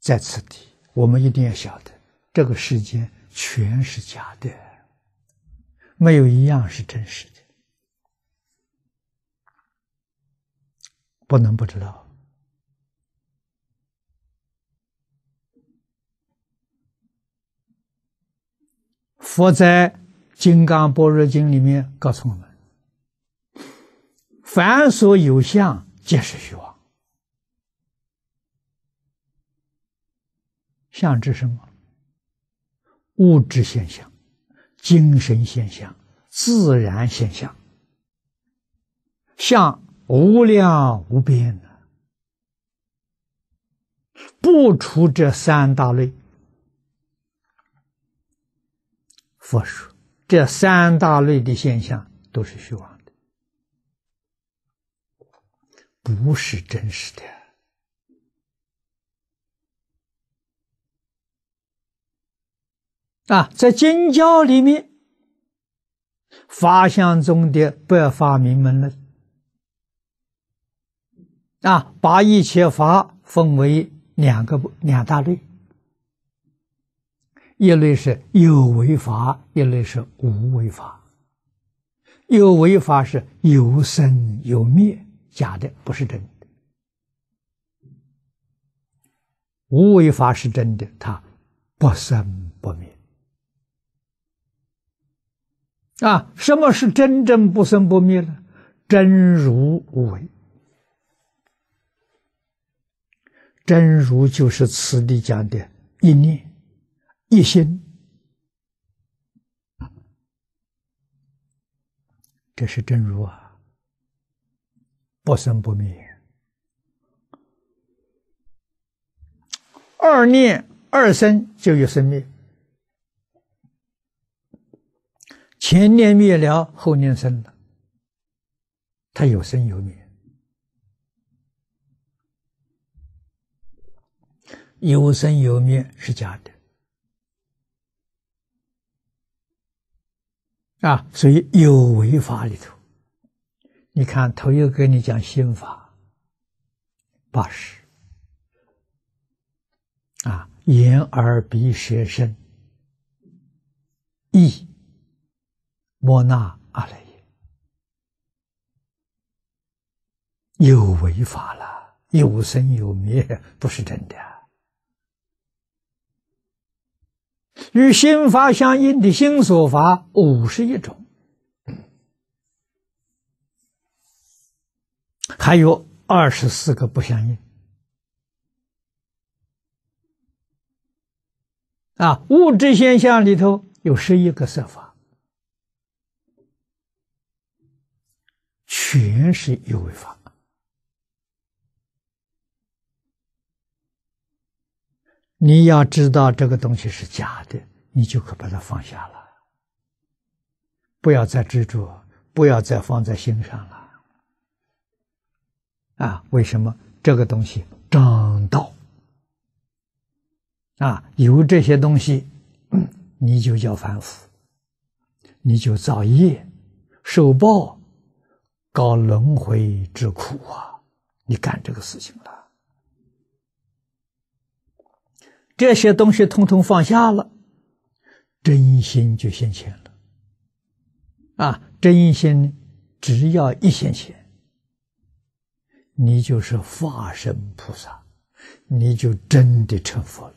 在此地，我们一定要晓得，这个世间全是假的，没有一样是真实的，不能不知道。佛在《金刚般若经》里面告诉我们，凡所有相，皆是虚妄。相指什么？物质现象、精神现象、自然现象，相无量无边的，不除这三大类。佛说，这三大类的现象都是虚妄的，不是真实的。在经教里面，法相宗的百法明门论把一切法分为两大类，一类是有为法，一类是无为法。有为法是有生有灭，假的，不是真的；无为法是真的，它不生不灭。什么是真正不生不灭呢？真如无为。真如就是此地讲的一念一心，这是真如啊，不生不灭。二念二生就有生灭，前念灭了，后念生了，它有生有灭。有生有灭是假的所以有为法里头，你看头又跟你讲心法80眼耳鼻舌身意莫那阿赖耶，有为法了，有生有灭，不是真的。与心法相应的心所法51种，还有24个不相应。物质现象里头有11个色法，全是有为法。你要知道这个东西是假的，你就可把它放下了，不要再执着，不要再放在心上了。为什么？这个东西正道有这些东西，你就叫凡夫，你就造业受报，搞轮回之苦你干这个事情了。这些东西统统放下了，真心就现前了。真心只要一现前，你就是化身菩萨，你就真的成佛了。